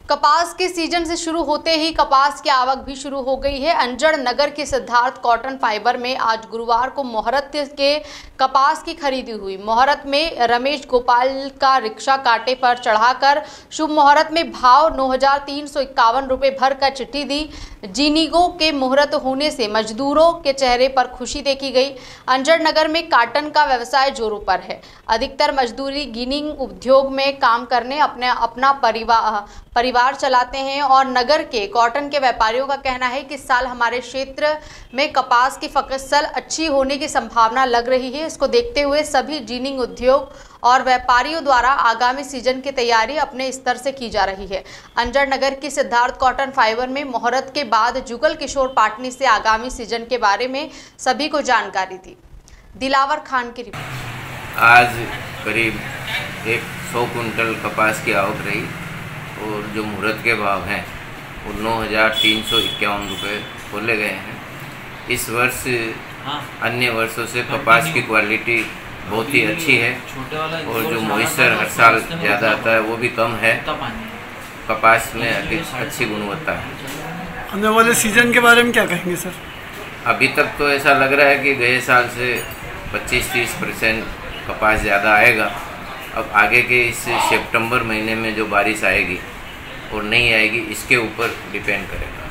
कपास के सीजन से शुरू होते ही कपास की आवक भी शुरू हो गई है। अंजड़ नगर के सिद्धार्थ कॉटन फाइबर में आज गुरुवार को मुहूर्त के कपास की खरीदी हुई। मुहूर्त में रमेश गोपाल का रिक्शा कांटे पर चढ़ाकर शुभ मुहूर्त में भाव 9,351 रुपये भर कर चिट्ठी दी। जीनीगो के मुहूर्त होने से मजदूरों के चेहरे पर खुशी देखी गई। अंजड़ नगर में काटन का व्यवसाय जोरों पर है। अधिकतर मजदूरी गिनिंग उद्योग में काम करने अपना परिवार चलाते हैं और नगर के कॉटन के व्यापारियों का कहना है कि इस साल हमारे क्षेत्र में कपास की फसल अच्छी होने की संभावना लग रही है। इसको देखते हुए सभी जीनिंग उद्योग और व्यापारियों द्वारा आगामी सीजन की तैयारी अपने स्तर से की जा रही है। अंजड़ नगर की सिद्धार्थ कॉटन फाइबर में मुहूर्त के बाद जुगल किशोर पाटनी से आगामी सीजन के बारे में सभी को जानकारी दी। दिलावर खान की रिपोर्ट। आज करीब 100 कुंटल कपास की आवक रही और जो मुहूर्त के भाव हैं वो 9,351 रुपये बोले गए हैं। इस वर्ष अन्य वर्षों से कपास की क्वालिटी बहुत ही अच्छी है और जो मॉइस्चर हर साल ज़्यादा आता है वो भी कम है। कपास में अधिक अच्छी गुणवत्ता है। आने वाले सीजन के बारे में क्या कहेंगे सर? अभी तक तो ऐसा लग रहा है कि गए साल से 25-30% कपास ज़्यादा आएगा। अब आगे के इस सितंबर महीने में जो बारिश आएगी और नहीं आएगी इसके ऊपर डिपेंड करेगा।